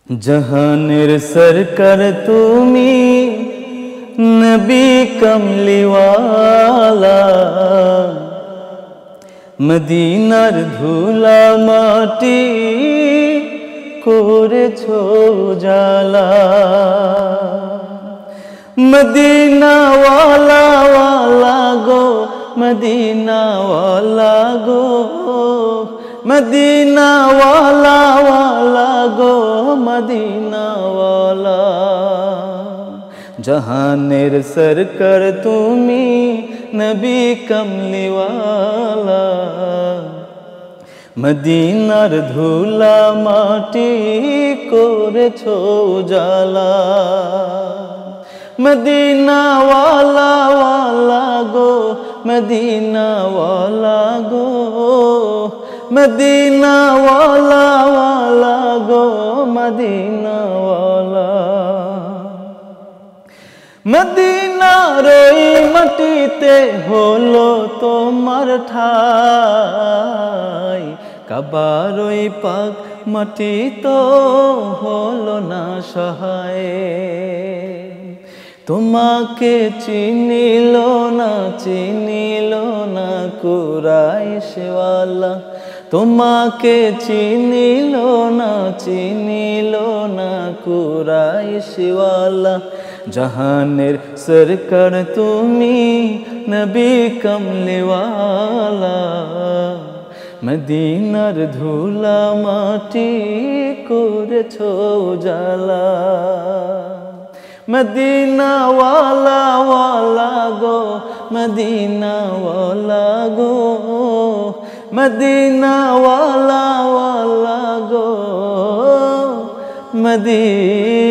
জাহানের সরকার তুমি, নবী কমলিওয়ালা, মদিনার ধুলা মাটি করেছো জালা। মদিনা ওয়ালা ওয়ালা গো, মদিনা ওয়ালা গো, মদিনা ওয়ালা ওয়ালা গো, মদিনা ওয়ালা। জাহানের সরকার তুমি, নবী কমলিওয়ালা, মদিনার ধুলা মাটি করেছো জালা। মদিনা ওয়ালা ওয়ালা গো, মদিনা ওয়ালা গো, মদিনা ওয়ালা ওয়ালা গো, মদিনা ওয়ালা। মদিনার ওই মাটিতে হলো তোমার ঠাই, কাবার ওই পাক মাটি তো হলো না সহায়। তোমাকে চিনিল না, চিনিল না কুরাইশওয়ালা, তোমাকে চিনিল না, চিনিল না কুরাইশওয়ালা। জাহানের সরকার তুমি, নবী কমলিওয়ালা, মদিনার ধুলা মাটি করেছো জালা। মদিনা ওয়ালা ওয়ালা গো, মদিনা ওয়ালা গো, মদিনা ওয়ালা ওয়ালা গো, মদিনা